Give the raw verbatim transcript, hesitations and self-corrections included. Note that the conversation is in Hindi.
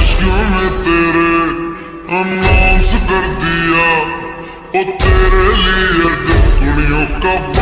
इश्क़ में तेरे अनाउंस कर दिया, ओ तेरे लिए दिल दुनिया का